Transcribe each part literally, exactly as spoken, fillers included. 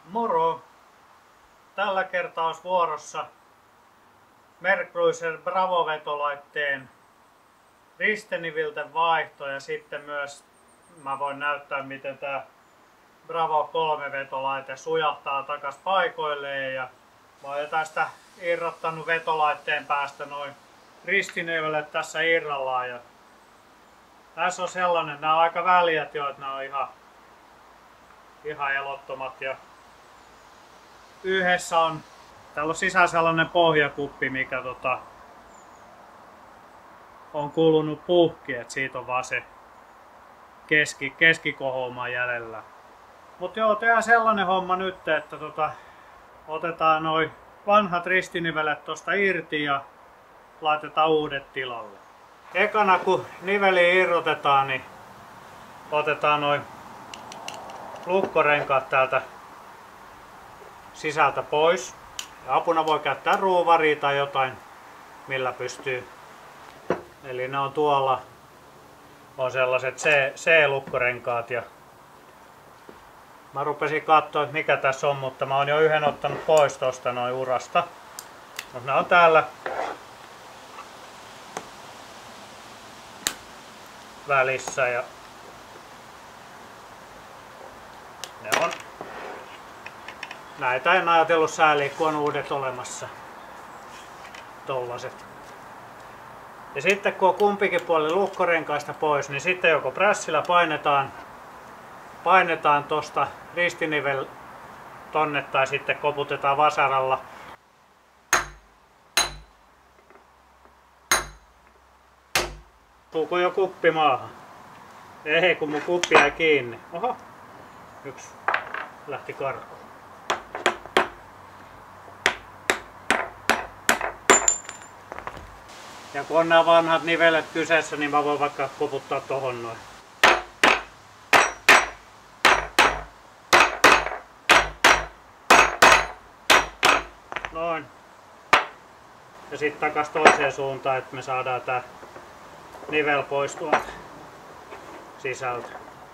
Moro! Tällä kertaa olisi vuorossa Mercruiser Bravo-vetolaitteen ristenivilten vaihto ja sitten myös mä voin näyttää miten tämä Bravo kolme vetolaite sujahtaa takas paikoilleen ja mä oon jo tästä irrottanut vetolaitteen päästä noin ristinivelet tässä irrallaan ja tässä on sellainen, nämä on aika väljät jo, että nämä on ihan, ihan elottomat ja yhdessä on, täällä on sisällä sellainen pohjakuppi, mikä tota, on kulunut puhki, että siitä on vaan se keski, keskikohouma jäljellä. Mut joo, tehdään sellainen homma nyt, että tota, otetaan noin vanhat ristinivelet tosta irti ja laitetaan uudet tilalle. Ekana kun niveli irrotetaan, niin otetaan noin lukkorenkaat täältä sisältä pois. Ja apuna voi käyttää ruuvaria tai jotain, millä pystyy. Eli ne on tuolla, on sellaiset C-lukkorenkaat. Ja mä rupesin katsoa, että mikä tässä on, mutta mä oon jo yhden ottanut pois tosta noin urasta. Mutta ne on täällä välissä ja ne on. Näitä en ajatellut sääliä, kun on uudet olemassa. Tollaset. Ja sitten kun on kumpikin puoli lukkorenkaista pois, niin sitten joko prässillä painetaan, painetaan tosta ristinivel tonne tai sitten koputetaan vasaralla. Tuuko jo kuppi maahan? Ei, kun mun kuppi jäi kiinni. Oho, yksi lähti karkuun. Ja kun on nämä vanhat nivelet kyseessä, niin mä voin vaikka koputtaa tohon noin. Noin. Ja sitten takas toiseen suuntaan, että me saadaan tää nivel pois tuolta sisältä.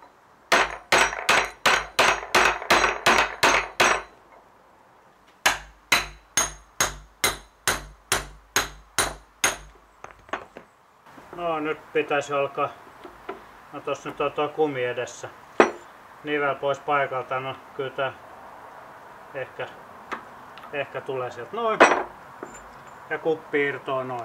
No nyt pitäisi alkaa, no tossa nyt on tuo kumi edessä, nivel pois paikalta, no kyllä tää ehkä, ehkä tulee sieltä noin ja kuppi irtoaa noin.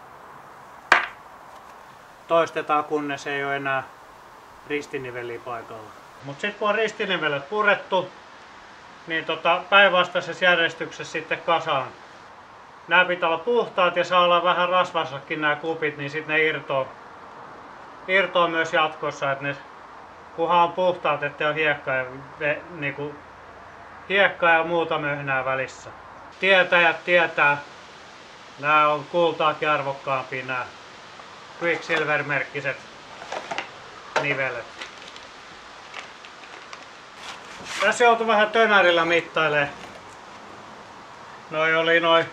Toistetaan kunnes ei ole enää ristiniveliä paikalla. Mut sit kun on ristinivelet purettu, niin tota päinvastaisessa järjestyksessä sitten kasaan. Nää pitää olla puhtaat ja saa olla vähän rasvassakin nämä kupit, niin sitten ne irtoo, irtoo myös jatkossa, että ne, kunhan on puhtaat, ettei ole hiekkaa ja, niinku, hiekkaa ja muuta möhnää välissä. Tietäjät tietää, nämä on kultaakin arvokkaampia nämä Quicksilver-merkkiset nivelet. Tässä joutui vähän tönärillä mittailemaan. Noi oli noin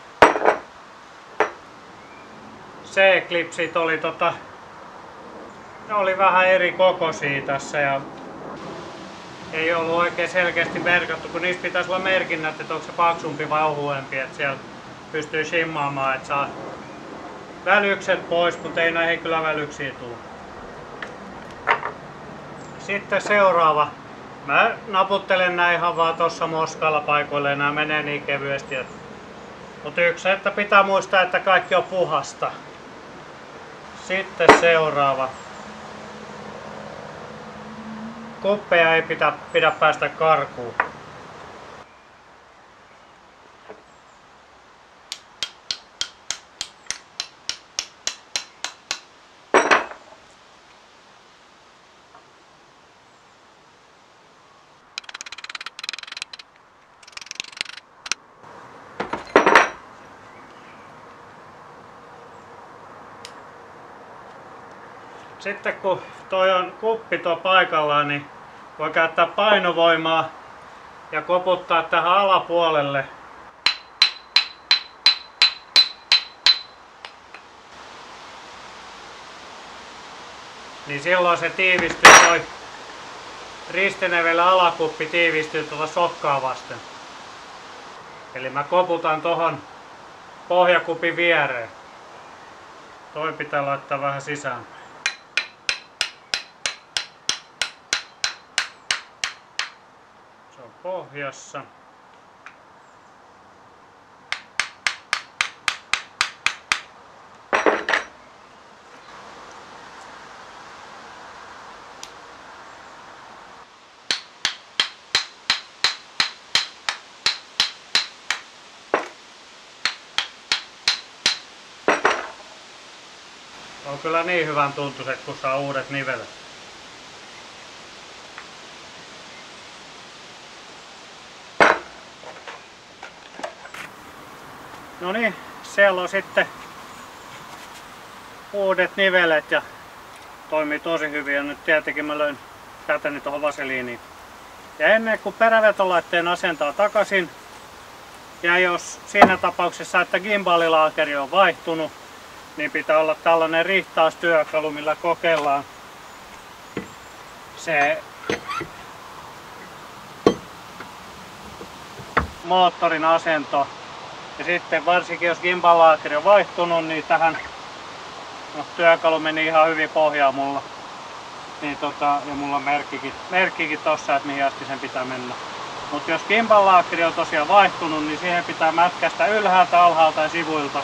C-klipsit oli tota, ne oli vähän eri kokoisia tässä ja ei ollut oikein selkeästi merkattu, kun niissä pitäisi olla merkinnät, että onko se paksumpi vai ohuempi, että siellä pystyy shimmaamaan, että saa välykset pois, mutta ei näihin kyllä välyksiä tule. Sitten seuraava. Mä naputtelen nää ihan vaan tossa moskalla paikoille, nää menee niin kevyesti. Mutta yksi, että pitää muistaa, että kaikki on puhasta. Sitten seuraava. Kuppeja ei pidä, pidä päästä karkuun. Sitten kun toi on kuppi tuo paikallaan, niin voi käyttää painovoimaa ja koputtaa tähän alapuolelle. Niin silloin se tiivistyy toi ristinevellä alakuppi tiivistyy tuota sokkaa vasten. Eli mä koputan tohon pohjakupin viereen. Toi pitää laittaa vähän sisään. Se on pohjassa. On kyllä niin hyvän tuntuiset, kun saa uudet nivelet. No niin, siellä on sitten uudet nivelet ja toimii tosi hyvin. Ja nyt tietenkin mä löin käteni tuohon vaseliiniin. Ja ennen kuin perävetolaitteen asentaa takaisin, ja jos siinä tapauksessa, että gimbalilaakeri on vaihtunut, niin pitää olla tällainen rihtaustyökalu, millä kokeillaan se moottorin asento. Ja sitten varsinkin jos gimbal-laakeri on vaihtunut, niin tähän no, työkalu meni ihan hyvin pohjaan mulla. Niin tota, ja mulla on merkkikin, merkkikin tossa, että mihin asti sen pitää mennä. Mutta jos gimbal-laakeri on tosiaan vaihtunut, niin siihen pitää mätkästä ylhäältä, alhaalta ja sivuilta.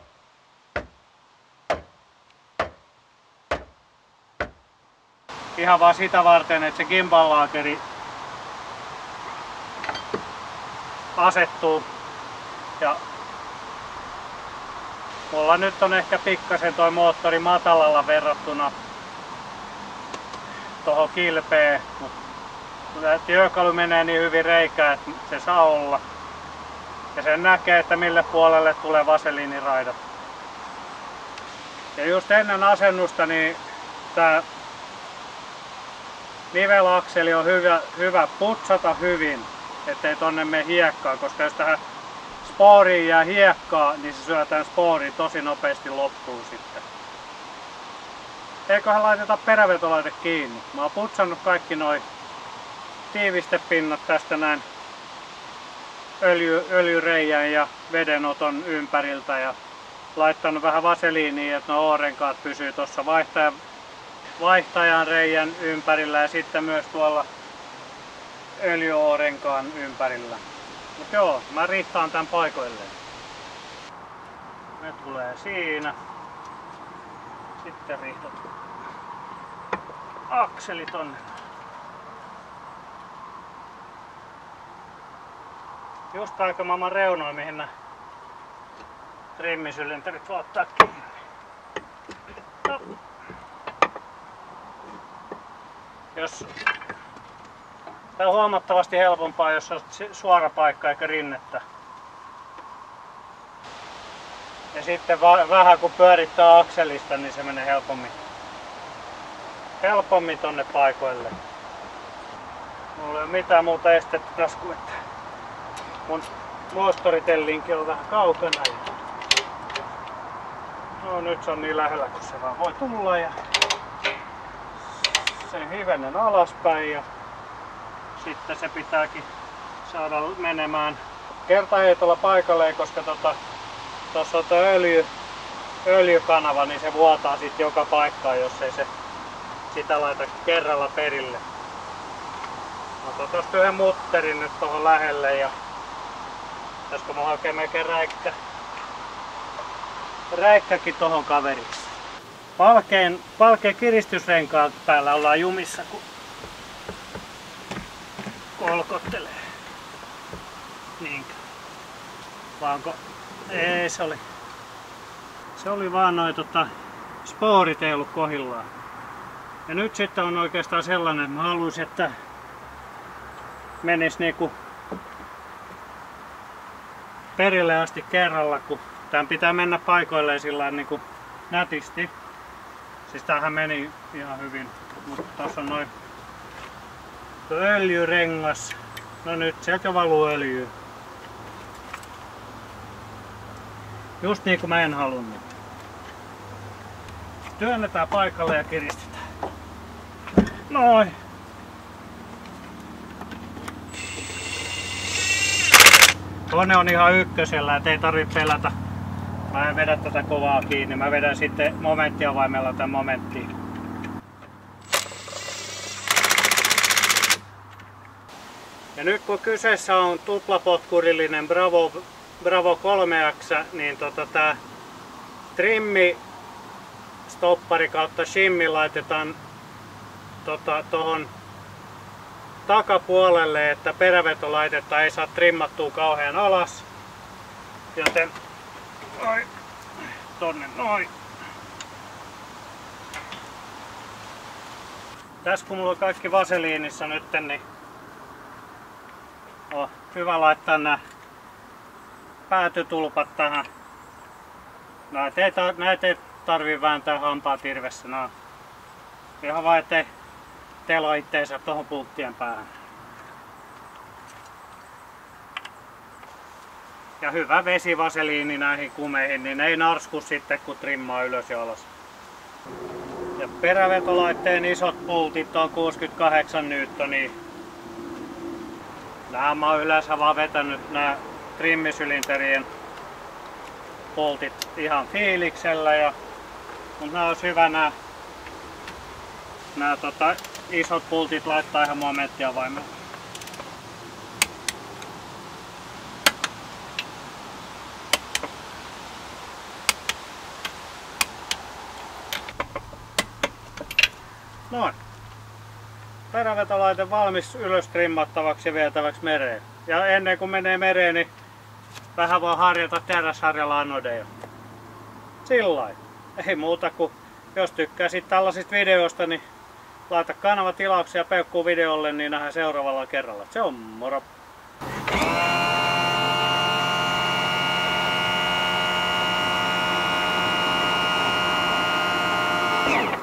Ihan vaan sitä varten, että se gimbal-laakeri asettuu. Ja mulla nyt on ehkä pikkasen toi moottori matalalla verrattuna tuohon kilpeen, mutta työkalu menee niin hyvin reikään, että se saa olla. Ja sen näkee, että mille puolelle tulee vaseliiniraidat. Ja just ennen asennusta niin tää nivelakseli on hyvä, hyvä putsata hyvin, ettei tonne mene hiekkaa, koska jos tähän spooriin jää hiekkaa, niin se syö tämän spoorin tosi nopeasti loppuun sitten. Eiköhän laiteta perävetolaite kiinni. Mä oon putsannut kaikki noi tiivistepinnat tästä näin öljy, öljyreijän ja vedenoton ympäriltä ja laittanut vähän vaseliiniä, että nuo oorenkaat pysyy tuossa vaihtajan, vaihtajan reijän ympärillä ja sitten myös tuolla öljyoorenkaan ympärillä. Mut joo, mä rihtaan tän paikoilleen. Ne tulee siinä. Sitten rihtot akseli tonne. Just aika maailman reunoin, mihin nää trimmisylinterit voi ottaa kiinni. No. Jos tää on huomattavasti helpompaa, jos on suora paikka eikä rinnettä. Ja sitten vähän kun pyörittää akselista, niin se menee helpommin, helpommin tonne paikoille. Mulla ei ole mitään muuta estettä tässä kuin että mun moottoritellinki on vähän kaukana. No nyt se on niin lähellä kun se vaan voi tulla ja sen hivenen alaspäin ja sitten se pitääkin saada menemään kertaheitolla paikalleen, koska tota, tuossa on tuo öljy, öljykanava, niin se vuotaa sitten joka paikkaan, jos ei se sitä laita kerralla perille. Otan tuosta yhden mutterin nyt tuohon lähelle ja pitäisikö mä hakea melkein räikkä, räikkäkin tohon kaveriksi. Palkeen, palkeen kiristysrenkaan päällä ollaan jumissa, kun kolkottelee. Niinkö? Vaanko? Ei, se oli. Se oli vaan noin tota, spoorit ei ollut kohdillaan. Ja nyt sitten on oikeastaan sellainen, että mä haluaisin, että menis niinku perille asti kerralla, kun tämän pitää mennä paikoilleen sillä niinku nätisti. Siis tämähän meni ihan hyvin, mutta tässä on noin öljyrengas. No nyt sieltä valuu öljyä. Just niin kuin mä en halunnut. Työnnetään paikalle ja kiristetään. Noin. Kone on ihan ykkösellä, et ei tarvitse pelätä. Mä en vedä tätä kovaa kiinni, mä vedän sitten momenttiavaimella tämän momenttiin. Ja nyt kun kyseessä on tuplapotkurillinen Bravo, Bravo kolme X, niin tota tää trimmi stoppari kautta shimmi laitetaan tota, tohon takapuolelle, että perävetolaitetta ei saa trimmattua kauhean alas. Joten oi, tonne noin. Tässä kun mulla on kaikki vaseliinissa nyt, niin on hyvä laittaa nämä päätytulpat tähän. Näitä ei, näitä ei tarvii vääntää hampaa tirvessä. Nää. Ihan vaan ettei telo itteensä tuohon pulttien päähän. Ja hyvä vesivaseliini näihin kumeihin, niin ei narsku sitten kun trimmaa ylös ja alas. Ja perävetolaitteen isot pultit on kuusikymmentäkahdeksan newtonia. Nämä mä oon yleensä vaan vetänyt nämä trimmisylinterien pultit ihan fiiliksellä. Ja, mutta nämä olisi hyvä nämä, nämä tota, isot pultit laittaa ihan momenttiavaimella. Noin. Perävetolaite valmis ylös trimmattavaksi ja vietäväksi mereen. Ja ennen kuin menee mereen, niin vähän vaan harjata teräsharjalla anodeja. Sillain. Ei muuta kuin, jos tykkäsit tällaisista videoista, niin laita kanavatilauksia peukkuu videolle, niin nähdään seuraavalla kerralla. Se on moro! Yeah.